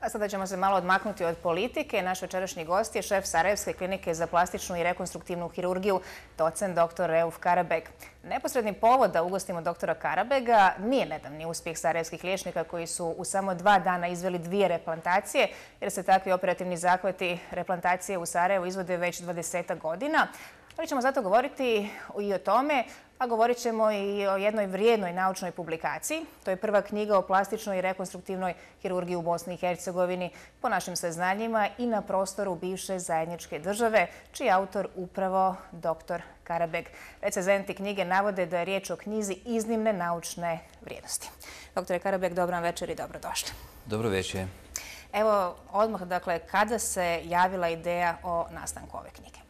A sada ćemo se malo odmaknuti od politike. Naš večerašnji gost je šef Sarajevske klinike za plastičnu i rekonstruktivnu hirurgiju, docent dr. Rauf Karabeg. Neposredni povod da ugostimo doktora Karabega nije nedavni uspjeh sarajevskih liječnika koji su u samo 2 dana izveli 2 replantacije, jer se takvi operativni zahvati replantacije u Sarajevu izvode već 20 godina. Ali ćemo zato govoriti i o tome, a govorit ćemo i o jednoj vrijednoj naučnoj publikaciji. To je prva knjiga o plastičnoj i rekonstruktivnoj hirurgiji u Bosni i Hercegovini, po našim saznanjima i na prostoru bivše zajedničke države, čiji je autor upravo dr. Karabeg. Recenzenti knjige navode da je riječ o knjizi iznimne naučne vrijednosti. Dr. Karabeg, dobro vam večer i dobrodošli. Dobro večer. Evo, odmah, dakle, kada se javila ideja o nastanku ove knjige?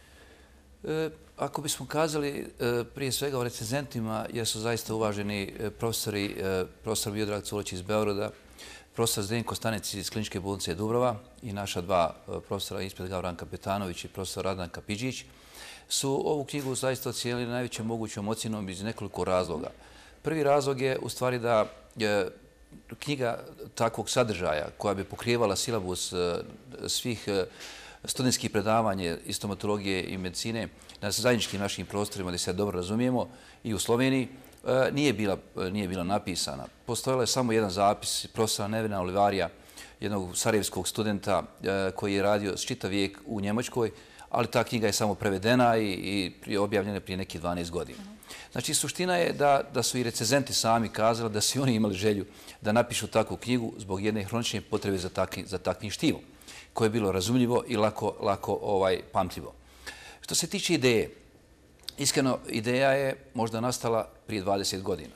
Ako bismo kazali prije svega o recenzentima, jer su zaista uvaženi profesori, profesor Miodrag Culić iz Beograda, profesor Zdenko Stanec iz Kliničke bolnice Dubrava i naša 2 profesora ispred Gavran Kapetanović i profesor Radan Kapidžić, su ovu knjigu zaista ocijenili najvećom mogućom ocjenom iz nekoliko razloga. Prvi razlog je u stvari da knjiga takvog sadržaja koja bi pokrijevala silabus svih studentskih predavanja iz stomatologije i medicine na zajedničkim našim prostorima, gdje se dobro razumijemo, i u Sloveniji, nije bila napisana. Postojao je samo jedan zapis profesora Nevena Olivarija, jednog sarajevskog studenta koji je radio čitav vijek u Njemačkoj, ali ta knjiga je samo prevedena i objavljena prije nekih 12 godina. Znači, suština je da su i recenzenti sami kazali da su oni imali želju da napišu takvu knjigu zbog jedne hronične potrebe za takvim štivom, koje je bilo razumljivo i lako pamtljivo. Što se tiče ideje, iskreno, ideja je možda nastala prije 20 godina.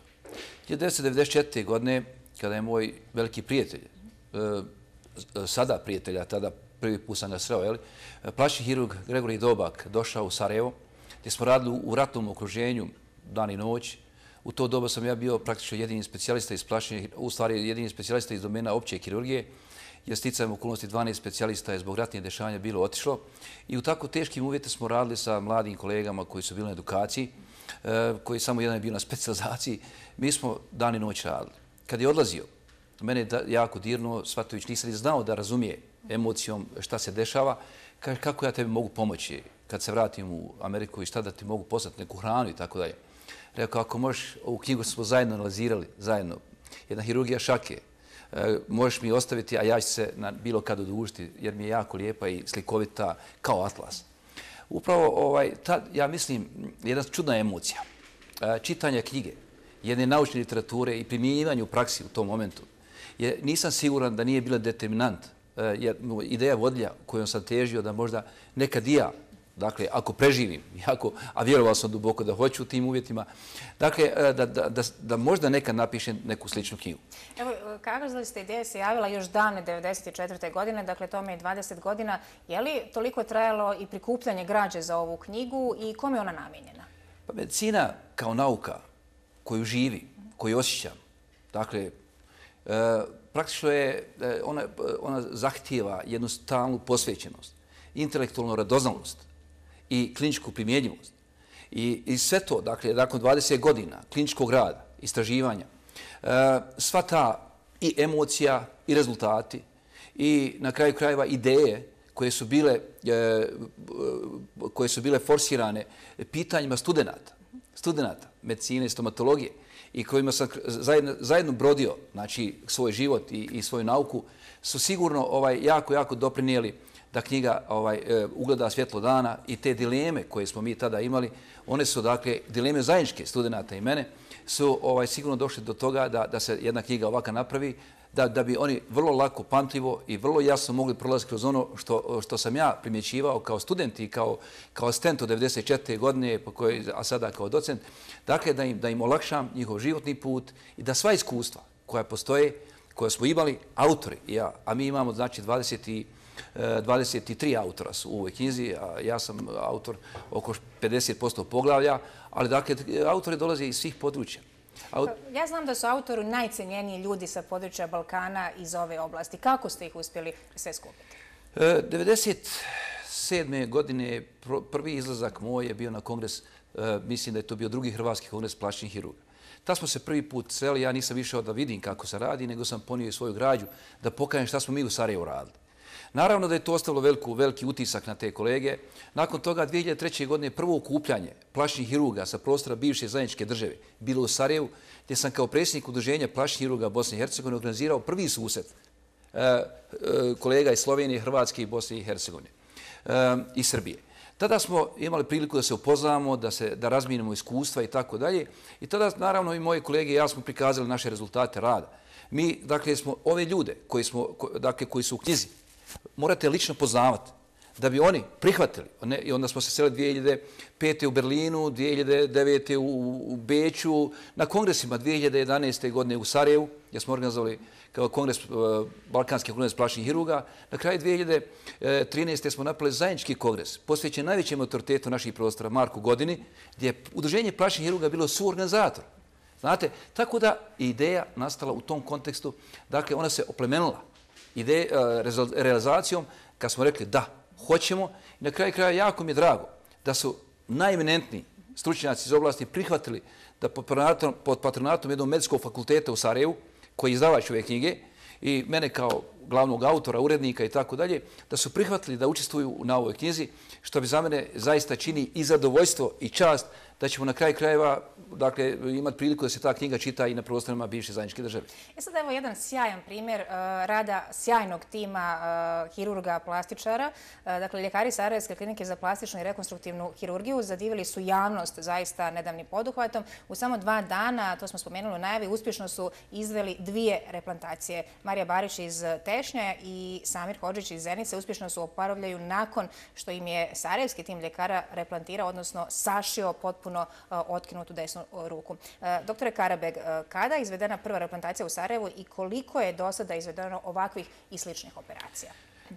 1994. godine, kada je moj veliki prijatelj, sada prijatelja, tada prvi put sam ga sreo, plastični hirurg Gregorij Dobak došao u Sarajevo, gdje smo radili u ratnom okruženju dan i noć. U to doba sam ja bio praktično jedini specijalista iz plastične, u stvari jedini specijalista iz domena opće kirurgije, jer sticajem okolnosti 12 specijalista je zbog ratnih dešavanja bilo otišlo. I u tako teškim uvjetima smo radili sa mladim kolegama koji su bili na edukaciji, koji samo jedan je bio na specijalizaciji. Mi smo dan i noć radili. Kad je odlazio, mene je jako dirnuo, shvatajući, nisam znao da razumije emocijom šta se dešava, kaže kako ja tebi mogu pomoći kad se vratim u Ameriku i šta da ti mogu poslati neku hranu i tako dalje. Rekao, ako možeš, ovu knjigu smo zajedno analizirali, zajedno, jedna hirurgija šake, možeš mi ostaviti, a ja ću se na bilo kad odužiti, jer mi je jako lijepa i slikovita kao atlas. Upravo, ja mislim, jedna čudna emocija, čitanja knjige, jedne naučne literature i primjenjivanje u praksi u tom momentu, nisam siguran da nije bila determinant, jer ideja vodilja kojom sam težio da možda nekad i ja, dakle, ako preživim, a vjerovao sam duboko da hoću u tim uvjetima, dakle, da možda nekad napišem neku sličnu knjigu. Evo, kazali ste, ideja se javila još davne 1994. godine, dakle, tome je 20 godina. Je li toliko trajalo i prikupljanje građe za ovu knjigu i kome je ona namijenjena? Pa medicina kao nauka koju živi, koju osjećam, dakle, praktično je, ona zahtijeva jednu stalnu posvećenost, intelektualnu radoznalost i kliničku primjenjivost. I sve to, dakle, nakon 20 godina kliničkog rada, istraživanja, sva ta i emocija i rezultati i na kraju krajeva ideje koje su bile forsirane pitanjima studenata medicine i stomatologije i kojima sam zajedno brodio, znači, svoj život i svoju nauku, su sigurno jako doprinijeli da knjiga ugleda svjetlo dana i te dileme koje smo mi tada imali, one su, dakle, dileme zajedničke studenata i mene, su sigurno došli do toga da se jedna knjiga ovaka napravi, da bi oni vrlo lako, pamtljivo i vrlo jasno mogli prolaziti kroz ono što sam ja primjećivao kao student i kao asistent od 1994. godine, a sada kao docent. Dakle, da im olakšam njihov životni put i da sva iskustva koja postoje, koja smo imali, autori, a mi imamo, znači, 23 autora su u ovoj knjizi, a ja sam autor oko 50% poglavlja, ali, dakle, autori dolaze iz svih područja. Ja znam da su autori najcenjeniji ljudi sa područja Balkana iz ove oblasti. Kako ste ih uspjeli sve skupiti? 1997. godine prvi izlazak moj je bio na kongres, mislim da je to bio drugi hrvatski kongres plastičnih hirurga. Ta smo se prvi put sreli, ja nisam išao da vidim kako se radi, nego sam ponio svoju građu da pokažem šta smo mi u Sarajevu radili. Naravno da je to ostavilo veliki utisak na te kolege. Nakon toga 2003. godine prvo okupljanje plašnih hirurga sa prostora bivše zajedničke države bilo u Sarajevu, gdje sam kao predsjednik udruženja plašnih hirurga Bosne i Hercegovine organizirao prvi susret kolega iz Slovenije, Hrvatske i Bosne i Hercegovine i Srbije. Tada smo imali priliku da se upoznamo, da razmijenimo iskustva i tako dalje. I tada, naravno, i moje kolege i ja smo prikazali naše rezultate rada. Mi, dakle, smo ove ljude koji su u knjizi, morate lično poznavati da bi oni prihvatili. I onda smo se sreli 2005. u Berlinu, 2009. u Beču, na kongresima 2011. godine u Sarajevu, gdje smo organizovali kao kongres, Balkanski kongres plašnih hirurga. Na kraju 2013. smo napravili zajednički kongres, posvećen najvećem autoritetu naših prostora, Marku Godini, gdje je udruženje plašnih hirurga bilo suorganizator. Znate, tako da ideja nastala u tom kontekstu, dakle, ona se oplemenila realizacijom, kad smo rekli da, hoćemo. I na kraju kraja jako mi je drago da su najeminentniji stručnjaci iz oblasti prihvatili da pod patronatom jednog medicinskog fakulteta u Sarajevu, koji je izdavač ove knjige, i mene kao glavnog autora, urednika i tako dalje, da su prihvatili da učestvuju na ovoj knjizi, što bi za mene zaista čini i zadovoljstvo i čast da ćemo na kraju krajeva imati priliku da se ta knjiga čita i na prostorima bivše zajedničke države. Sad evo jedan sjajan primjer rada sjajnog tima hirurga, plastičara. Dakle, ljekari Sarajevske klinike za plastičnu i rekonstruktivnu hirurgiju zadivili su javnost zaista nedavnim poduhvatom. U samo 2 dana, to smo spomenuli u najavi, uspješno su izveli 2 replantacije. Marija Barić iz Tešnja i Samir Hodžić iz Zenice uspješno su oporavljaju nakon što im je sarajevski tim ljekara replantirao, odnosno sašio potpuno otkinutu desnu ruku. Doktore Karabeg, kada je izvedena prva replantacija u Sarajevu i koliko je do sada izvedeno ovakvih i sličnih operacija?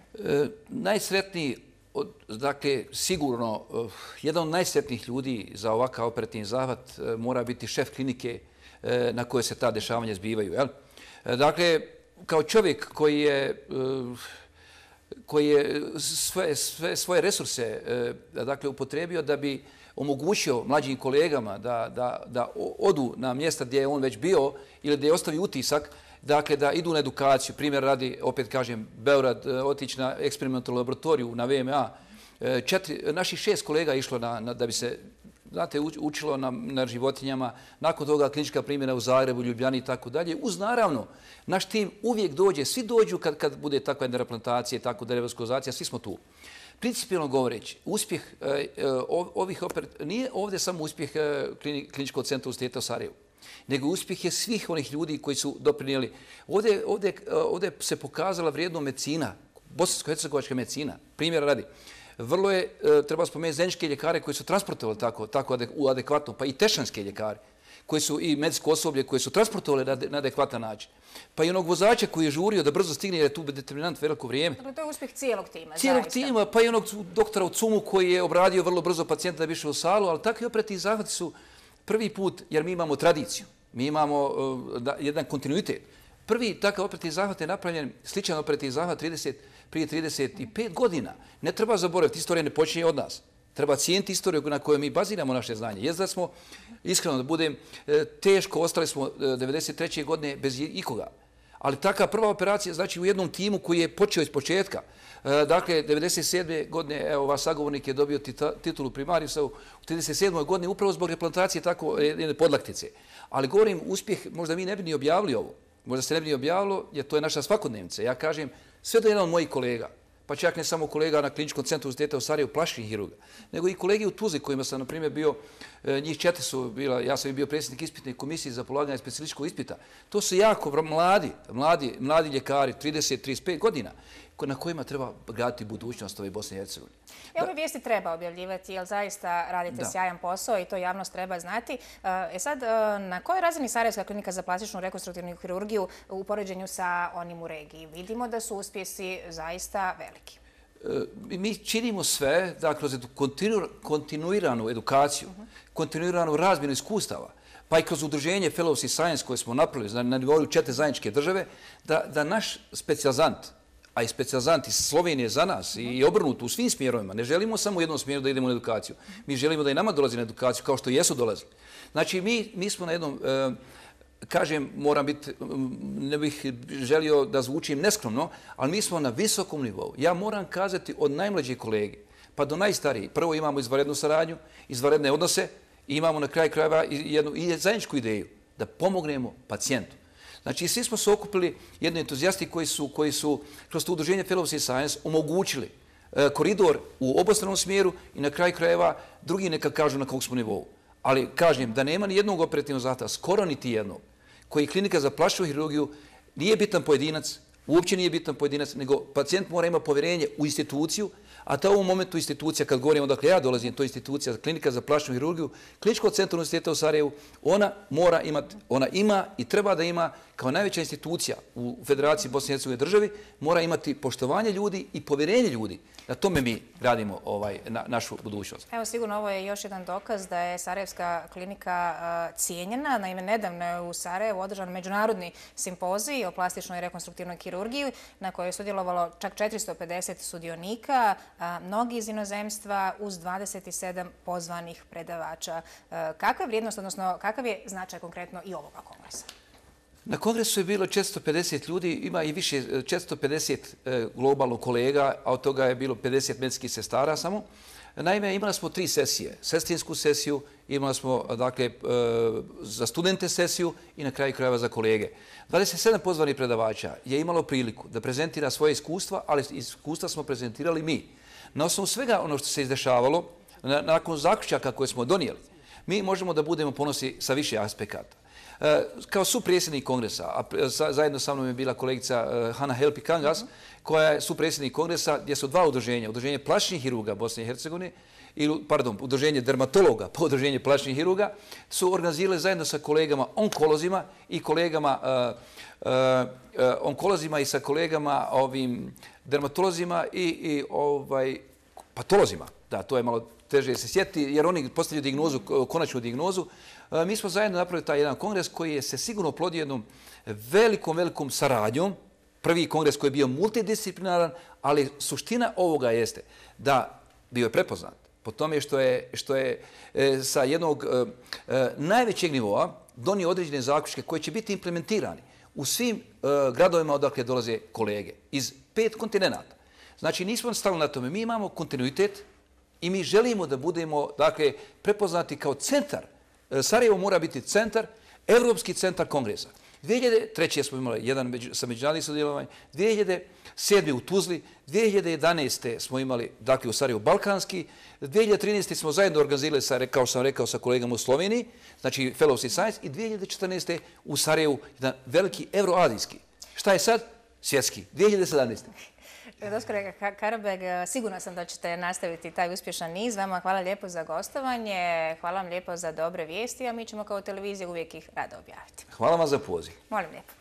Najsretniji, dakle, sigurno, jedan od najsretnijih ljudi za ovakav operativni zahvat mora biti šef klinike na kojoj se ta dešavanja zbivaju. Dakle, kao čovjek koji je svoje resurse upotrijebio da bi omogućio mlađim kolegama da odu na mjesta gdje je on već bio ili da je ostavi utisak, dakle da idu na edukaciju. Primjer radi, opet kažem, Beograd, otići na eksperimentalnu laboratoriju, na VMA. Naših 6 kolega je išlo da bi se, znate, učilo na životinjama, nakon toga klinička primjena u Zagrebu, Ljubljani i tako dalje. Uz naravno, naš tim uvijek dođe, svi dođu kad bude takva jedna replantacija, tako da revaskularizacija, svi smo tu. Principijalno govoreći, uspjeh ovih operacija nije ovdje samo uspjeh Kliničkog centra Univerziteta u Sarajevu, nego uspjeh je svih onih ljudi koji su doprinijeli. Ovdje se pokazala vrijedno medicina, bosansko-hercegovačka medicina. Primjer radi, vrlo je, treba spomenuti, zeničke ljekare koji su transportovali tako adekvatno, pa i tešanske ljekare, koji su i medicinsko osoblje koje su transportovali na adekvatan način. Pa i onog vozača koji je žurio da brzo stigne jer je tu determinant veliko vrijeme. Dakle, to je uspjeh cijelog tima. Cijelog tima, pa i onog doktora u CUM-u koji je obradio vrlo brzo pacijenta da bi išao u salu, ali takvi operativni zahvati su prvi put, jer mi imamo tradiciju, mi imamo jedan kontinuitet. Prvi takav operativni zahvat je napravljen, sličan operativni zahvat prije 35 godina. Ne treba zaboraviti, istorija ne počinje od nas. Treba cijeniti istoriju na kojoj mi baziramo naše znanje. Jest da smo, iskreno da budem, teško ostali smo 1993. godine bez ikoga. Ali taka prva operacija, znači u jednom timu koji je počeo iz početka. Dakle, 1997. godine, evo, vaš sagovornik je dobio titulu primariusa u 1937. godini upravo zbog replantacije tako jedne podlaktice. Ali govorim, uspjeh, možda mi ne bi ni objavili ovo. Možda se ne bi ni objavilo, jer to je naša svakodnevnica. Ja kažem, sve do jedan od mojih kolega, pa čak ne samo kolega na Kliničkom centru Univerziteta u Sarajevu, plašnih hirurga, nego i kolegi u Tuzli kojima sam, na primjer, bio, njih 4 su bila, ja sam bio predsjednik ispitne komisije za polaganje specijalističkog ispita. To su jako mladi ljekari, 30-35 godina, na kojima treba graditi budućnost ove Bosne i Hercegovine. Ove vijesti treba objavljivati, jer zaista radite sjajan posao i to javnost treba znati. Sad, na kojoj razini Sarajevska klinika za plastičnu rekonstruktivnu hirurgiju u poređenju sa onim u regiji? Vidimo da su uspjesi zaista veliki. Mi činimo sve da kroz kontinuiranu edukaciju, kontinuiranu razmjenu iskustava, pa i kroz udruženje Fellows in Science koje smo napravili na nivou 4 zajedničke države, da naš specijalizant, a i specijalizanti Slovenije za nas i obrnuto u svim smjerovima. Ne želimo samo u jednom smjeru da idemo na edukaciju. Mi želimo da i nama dolazi na edukaciju kao što jesu dolazili. Znači, mi smo na jednom, kažem, moram biti, ne bih želio da zvučim neskromno, ali mi smo na visokom nivou. Ja moram kazati od najmlađih kolege pa do najstarijih. Prvo imamo izvanrednu saradnju, izvanredne odnose i imamo na kraju krajeva jednu zajedničku ideju da pomognemo pacijentu. Znači, svi smo se okupili jedni entuzijasti koji su kroz to udruženje Fellows in Science omogućili koridor u obostranom smjeru i na kraju krajeva drugi neka kažu na kog smo nivou. Ali kažem da nema ni jednog operativnog zahvata, skoro niti jednog, koji klinika za plastičnu hirurgiju nije bitan pojedinac, uopće nije bitan pojedinac, nego pacijent mora imati povjerenje u instituciju, a ta u ovom momentu institucija, kad govorimo odakle ja dolazim, to je institucija klinika za plastičnu hirurgiju, Kliničkog centra Univerziteta u Sarajevu, ona mora imati, ona ima i treba da ima kao najveća institucija u Federaciji Bosne i Hercegovine državi, mora imati poštovanje ljudi i povjerenje ljudi. Na tome mi radimo našu budućnost. Evo, sigurno ovo je još jedan dokaz da je Sarajevska klinika cijenjena. Naime, nedavno je u Sarajevu održan međunarodni simpozij o plastičnoj i rekonstruktivnoj kirurgiji na kojoj je sudjelovalo čak 450 sudionika, mnogi iz inozemstva uz 27 pozvanih predavača. Kakva je vrijednost, odnosno kakav je značaj konkretno i ovoga kongresa? Na kongresu je bilo 450 ljudi, ima i više, 450 globalno kolega, a od toga je bilo 50 medicinskih sestara samo. Naime, imali smo 3 sesije. Sestrinsku sesiju, imali smo dakle, za studente sesiju i na kraju krajeva za kolege. 27 pozvanih predavača je imalo priliku da prezentira svoje iskustva, ali iskustva smo prezentirali mi. Na osnovu svega ono što se izdešavalo, nakon zaključaka koje smo donijeli, mi možemo da budemo ponosni sa više aspekata. Kao supredsjednik kongresa, a zajedno sa mnom je bila kolegica Hana Helpi Kangas, koja je supredsjednik kongresa gdje su 2 udruženja, udruženje plastičnih hirurga Bosne i Hercegovine, udruženje dermatologa pa udruženje plastičnih hirurga, su organizirali zajedno sa kolegama onkolozima i kolegama onkolozima i sa kolegama dermatolozima i patolozima. Da, to je malo teže se sjetiti jer oni postavljaju dijagnozu, konačnu dijagnozu. Mi smo zajedno napravili taj jedan kongres koji je se sigurno oplodio jednom velikom saradnjom. Prvi kongres koji je bio multidisciplinaran, ali suština ovoga jeste da bio je prepoznat po tome što je sa jednog najvećeg nivoa donio određene zaključke koje će biti implementirani u svim gradovima odakle dolaze kolege iz 5 kontinenata. Znači, nismo stali na tome. Mi imamo kontinuitet i mi želimo da budemo prepoznati kao centar. Sarajevo mora biti centar, evropski centar kongresa. 2003. smo imali jedan sa međunarodnim sudjelovanjem, 2007. u Tuzli, 2011. smo imali u Sarajevu balkanski, 2013. smo zajedno organizirali, kao sam rekao, sa kolegama u Sloveniji, znači Fellows in Science, i 2014. u Sarajevu jedan veliki euroazijski. Šta je sad? Svjetski. 2017. Dr. Karabeg, sigurna sam da ćete nastaviti taj uspješan niz. Vama hvala lijepo za gostovanje, hvala vam lijepo za dobre vijesti, a mi ćemo kao televizija uvijek ih rado objaviti. Hvala vam za poziv. Molim lijepo.